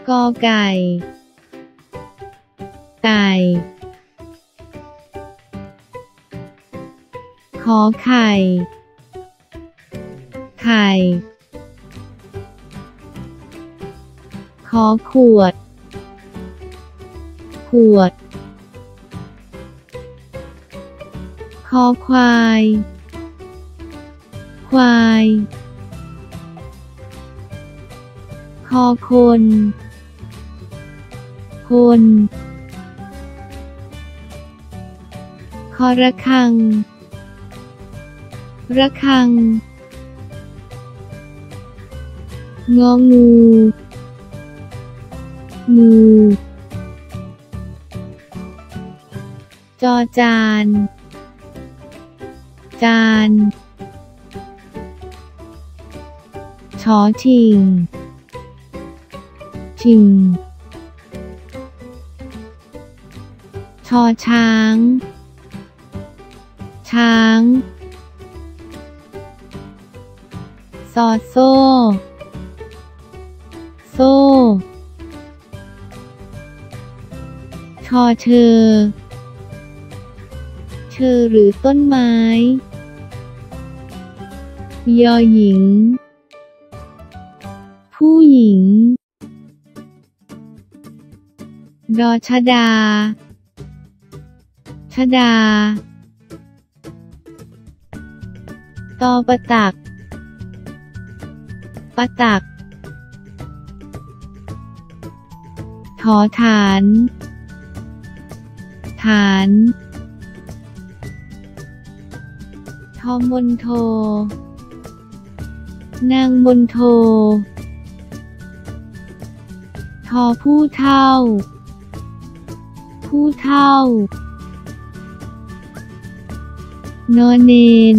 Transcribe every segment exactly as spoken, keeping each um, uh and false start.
กอไก่ไก่ขอไข่ไข่ขอขวดขวดคอควายควายคอคนคนคอระฆังระฆังงองูงูจอจานจานชอชิงชิงชอช้างช้างซอโซ่โซ่ชอเชอเชอหรือต้นไม้ยอหญิงผู้หญิงดอชดาชดาตอปะตักปะตักถอฐานฐานทอมนโทนางมนโททอผู้เฒ่าผู้เฒ่านอเนน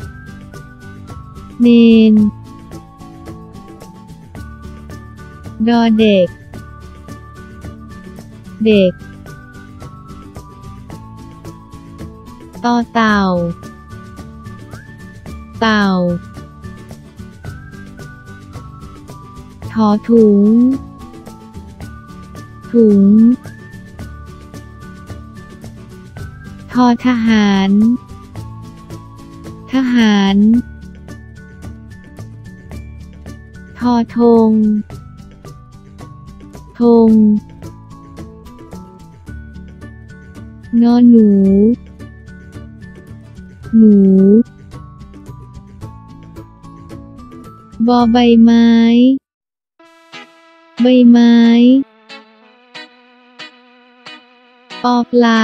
เนนดอเด็กเด็กตอเต่าเต่าทอถุงถุงทอทหารทหารทอธงธงนอหนูหนูบอใบไม้ใบไม้ปอปลา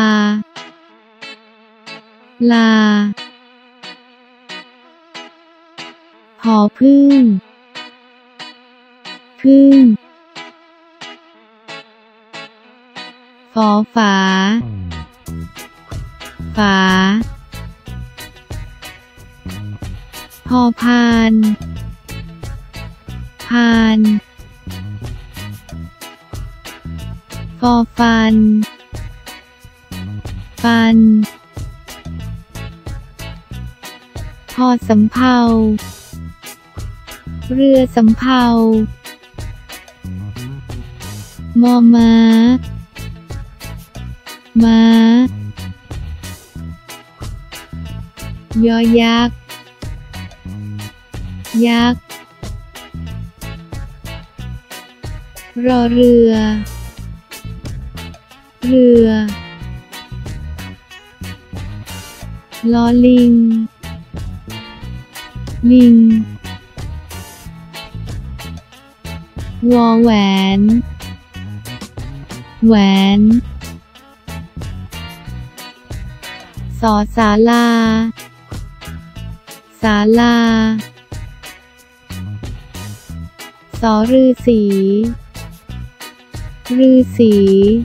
ปลาผอพึ่งพึ่งฝอฝาฝาพอพานพานฟอฟันฟันพอสำเภาเรือสำเภามอม้าม้ายอยักษ์ยักษ์รอเรือเรือลอลิงลิงวอแหวนแหวนสอศาลาศาลาสอฤาษีฤาษี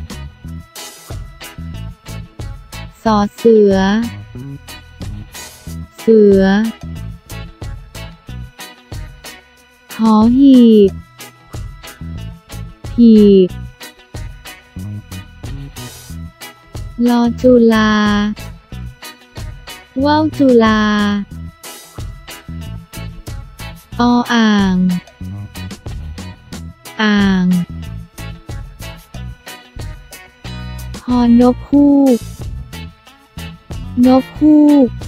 สอเสือเสือหอหีบหีบลอจุฬาว่าวจุฬาออ่างอ่างฮอนกฮูกนกฮูก